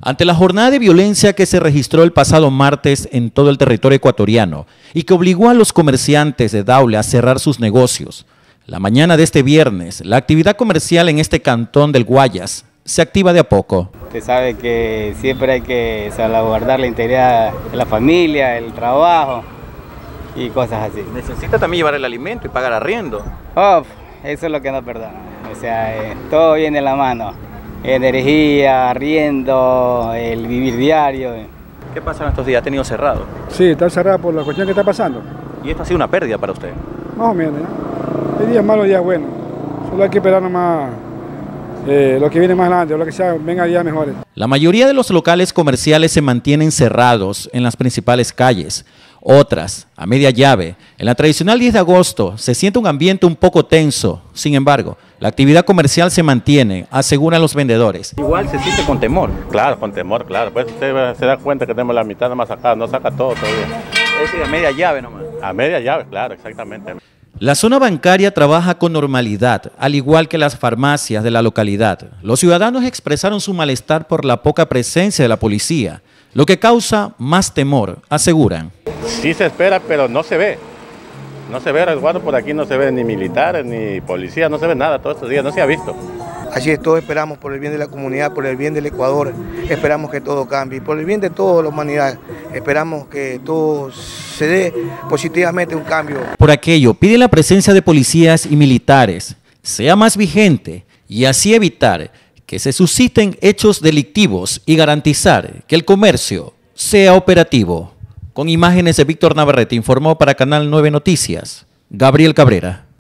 Ante la jornada de violencia que se registró el pasado martes en todo el territorio ecuatoriano y que obligó a los comerciantes de Daule a cerrar sus negocios, la mañana de este viernes, la actividad comercial en este cantón del Guayas se activa de a poco. Usted sabe que siempre hay que salvaguardar la integridad de la familia, el trabajo y cosas así. Necesita también llevar el alimento y pagar arriendo. Eso es lo que no perdona. O sea, todo viene en la mano. Energía, arriendo, el vivir diario. ¿Qué pasa en estos días? ¿Ha tenido cerrado? Sí, está cerrado por la cuestión que está pasando. ¿Y esto ha sido una pérdida para usted? Más o menos, ¿no? Hay días malos, días buenos. Solo hay que esperar nomás lo que viene más adelante, o lo que sea, venga días mejores. La mayoría de los locales comerciales se mantienen cerrados en las principales calles. Otras, a media llave. En la tradicional 10 de agosto se siente un ambiente un poco tenso. Sin embargo, la actividad comercial se mantiene, aseguran los vendedores. Igual se siente con temor. Claro, con temor, claro. Pues usted se da cuenta que tenemos la mitad nomás acá, no saca todo todavía. Es decir, a media llave nomás. A media llave, claro, exactamente. La zona bancaria trabaja con normalidad, al igual que las farmacias de la localidad. Los ciudadanos expresaron su malestar por la poca presencia de la policía, lo que causa más temor, aseguran. Sí se espera, pero no se ve. No se ve resguardo por aquí, no se ve ni militares, ni policía, no se ve nada todos estos días, no se ha visto. Así es, todos esperamos por el bien de la comunidad, por el bien del Ecuador, esperamos que todo cambie, por el bien de toda la humanidad, esperamos que todo se dé positivamente un cambio. Por aquello, pide la presencia de policías y militares sea más vigente y así evitar que se susciten hechos delictivos y garantizar que el comercio sea operativo. Con imágenes de Víctor Navarrete, informó para Canal 9 Noticias, Gabriel Cabrera.